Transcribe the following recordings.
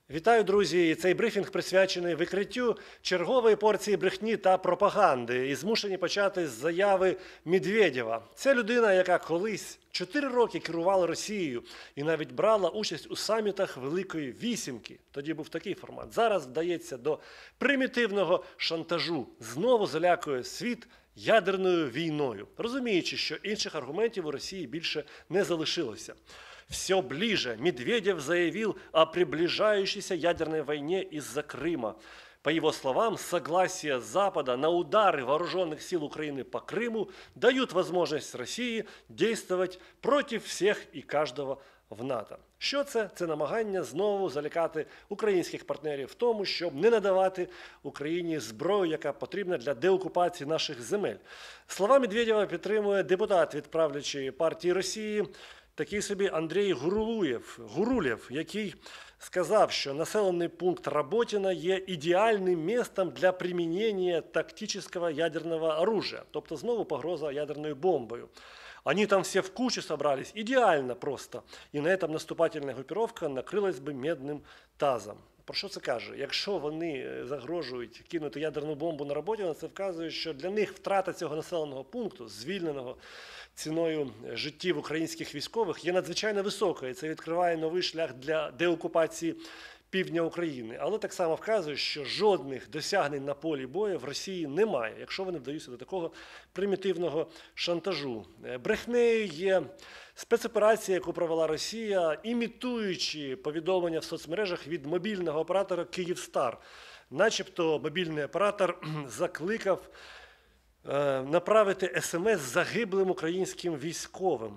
Вітаю, друзі! Цей брифінг присвячений викриттю чергової порції брехні та пропаганди і змушені почати з заяви Медведєва. Це людина, яка колись 4 роки керувала Росією і навіть брала участь у самітах Великої Вісімки. Тоді був такий формат. Зараз вдається до примітивного шантажу. Знову залякує світ ядерною війною, розуміючи, що інших аргументів у Росії більше не залишилося. Все ближе. Медведев заявил о приближающейся ядерной войне из-за Крыма. По его словам, согласие Запада на удары вооруженных сил Украины по Крыму дают возможность России действовать против всех и каждого в НАТО. Що це? Це намагання знову залякати українських партнерів в тому, щоб не надавати Україні зброю, яка потрібна для деокупації наших земель. Слова Медведєва підтримує депутат від правлячої партії Росії, такий собі Андрій Гурулєв, який сказав, що населений пункт Роботіна є ідеальним містом для примінення тактичного ядерного оружия, тобто знову погроза ядерною бомбою. Они там все в кучу собрались, идеально просто. І на этом наступательна группировка накрилась би медним тазом. Про що це каже? Якщо вони загрожують кинути ядерну бомбу на Роботіна, це вказує, що для них втрата цього населеного пункту, звільненого ціною життів українських військових, є надзвичайно високою. Це відкриває новий шлях для деокупації півдня України. Але так само вказує, що жодних досягнень на полі бою в Росії немає, якщо вони вдаються до такого примітивного шантажу. Брехнею є спецоперація, яку провела Росія, імітуючи повідомлення в соцмережах від мобільного оператора «Київстар». Начебто мобільний оператор закликав направити СМС загиблим українським військовим.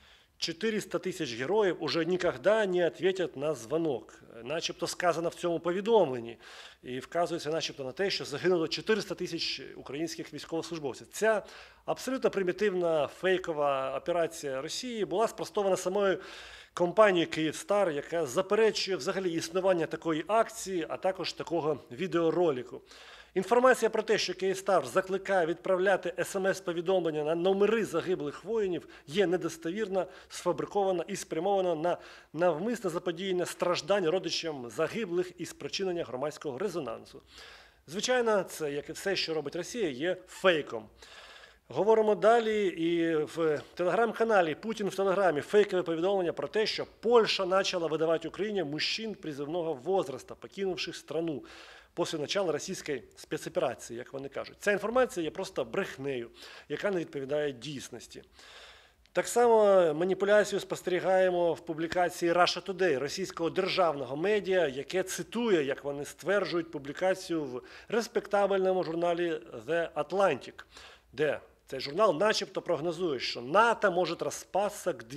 400 тисяч героїв уже ніколи не відповідять на дзвонок. Начебто сказано в цьому повідомленні. І вказується начебто на те, що загинуло 400 тисяч українських військовослужбовців. Ця абсолютно примітивна фейкова операція Росії була спростована самою компанією «Київстар», яка заперечує взагалі існування такої акції, а також такого відеоролику. Інформація про те, що «Київстар» закликає відправляти СМС-повідомлення на номери загиблих воїнів, є недостовірна, сфабрикована і спрямована на навмисне заподіяння страждань родичам загиблих і спричинення громадського резонансу. Звичайно, це, як і все, що робить Росія, є фейком. Говоримо далі, і в телеграм-каналі «Путін в Телеграмі» фейкове повідомлення про те, що Польща почала видавати Україні мужчин призивного возрасту, покинувших страну після початку російської спецоперації, як вони кажуть. Ця інформація є просто брехнею, яка не відповідає дійсності. Так само маніпуляцію спостерігаємо в публікації Russia Today, російського державного медіа, яке цитує, як вони стверджують, публікацію в респектабельному журналі The Atlantic, де цей журнал начебто прогнозує, що НАТО може розпасться к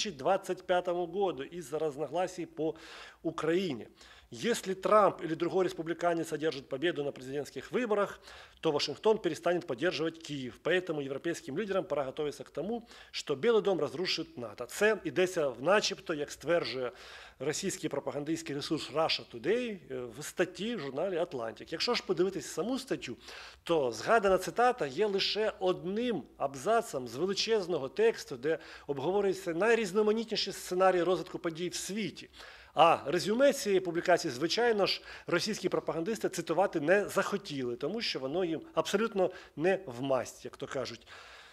2025 году из-за разногласий по Украине. Если Трамп или другой республиканец одержит победу на президентских выборах, то Вашингтон перестанет поддерживать Киев. Поэтому европейским лидерам пора готовиться к тому, що Білий дом розрушить НАТО. Це йдеться в начебто, як стверджує російський пропагандистський ресурс Russia Today в статті в журналі Atlantic. Якщо ж подивитись саму статтю, то згадана цитата є лише одним абзацом з величезного тексту, де обговорюються найрізноманітніші сценарії розвитку подій в світі. А резюме цієї публікації, звичайно ж, російські пропагандисти цитувати не захотіли, тому що воно їм абсолютно не вмасть, як то кажуть.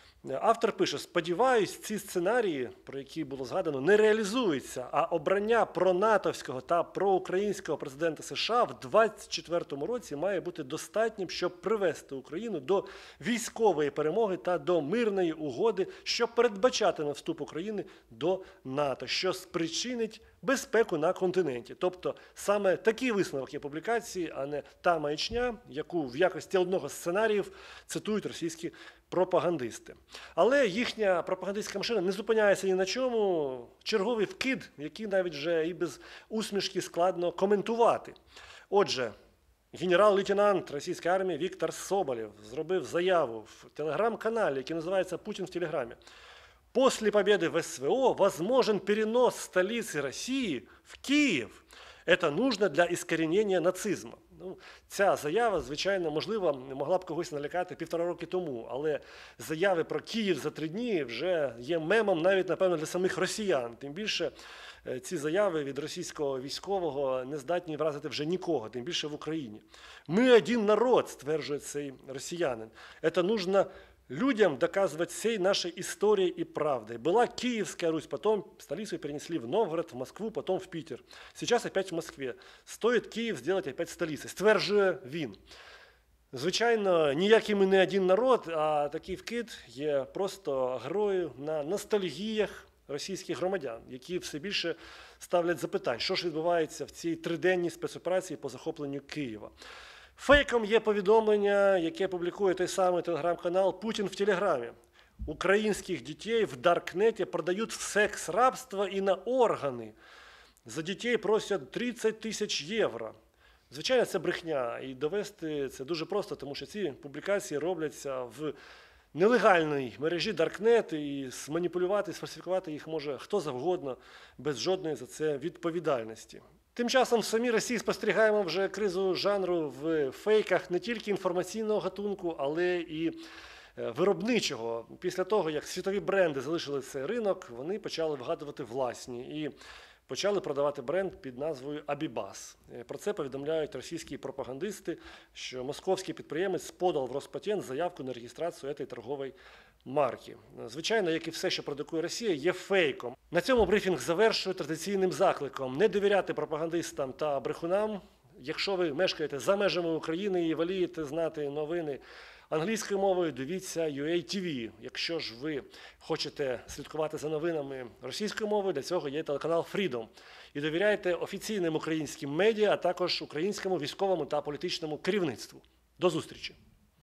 Автор пише: сподіваюсь, ці сценарії, про які було згадано, не реалізуються, а обрання пронатовського та проукраїнського президента США в 2024 році має бути достатнім, щоб привести Україну до військової перемоги та до мирної угоди, що передбачатиме вступ України до НАТО, що спричинить безпеку на континенті. Тобто саме такий висновок є публікації, а не та маячня, яку в якості одного з сценаріїв цитують російські пропагандисти. Але їхня пропагандистська машина не зупиняється ні на чому. Черговий вкид, який навіть вже і без усмішки складно коментувати. Отже, генерал-лейтенант російської армії Віктор Соболєв зробив заяву в телеграм-каналі, який називається «Путін в Телеграмі». После победы в СВО возможен перенос столицы России в Киев. Это нужно для искоренения нацизму. Ну, ця заява, звичайно, можливо, могла б когось налякати 1,5 роки тому, але заяви про Київ за 3 дні вже є мемом навіть, напевно, для самих росіян. Тим більше ці заяви від російського військового не здатні вразити вже нікого, тим більше в Україні. Ми один народ, стверджує цей росіянин. Це нужно людям доказывать всей нашей историей и правдой. Была Киевская Русь, потом столицу перенесли в Новгород, в Москву, потом в Питер. Сейчас опять в Москве. Стоит Київ сделать опять столицей, стверджує він. Звичайно, ніякий ми не один народ, а такий вкид є просто грою на ностальгіях російських громадян, які все більше ставлять запитань, що ж відбувається в цій триденній спецоперації по захопленню Києва. Фейком є повідомлення, яке публікує той самий телеграм-канал «Путін в Телеграмі». Українських дітей в Даркнеті продають в секс-рабство і на органи. За дітей просять 30 тисяч євро. Звичайно, це брехня, і довести це дуже просто, тому що ці публікації робляться в нелегальній мережі Даркнет, і зманіпулювати, сфальсифікувати їх може хто завгодно, без жодної за це відповідальності. Тим часом в самій Росії спостерігаємо вже кризу жанру в фейках не тільки інформаційного гатунку, але і виробничого. Після того, як світові бренди залишили цей ринок, вони почали вигадувати власні і почали продавати бренд під назвою Абібас. Про це повідомляють російські пропагандисти, що московський підприємець подав в Роспатент заявку на реєстрацію цієї торгової марки. Звичайно, як і все, що продукує Росія, є фейком. На цьому брифінг завершую традиційним закликом не довіряти пропагандистам та брехунам. Якщо ви мешкаєте за межами України і волієте знати новини англійською мовою, дивіться UA TV. Якщо ж ви хочете слідкувати за новинами російською мовою, для цього є телеканал Freedom. І довіряйте офіційним українським медіа, а також українському військовому та політичному керівництву. До зустрічі!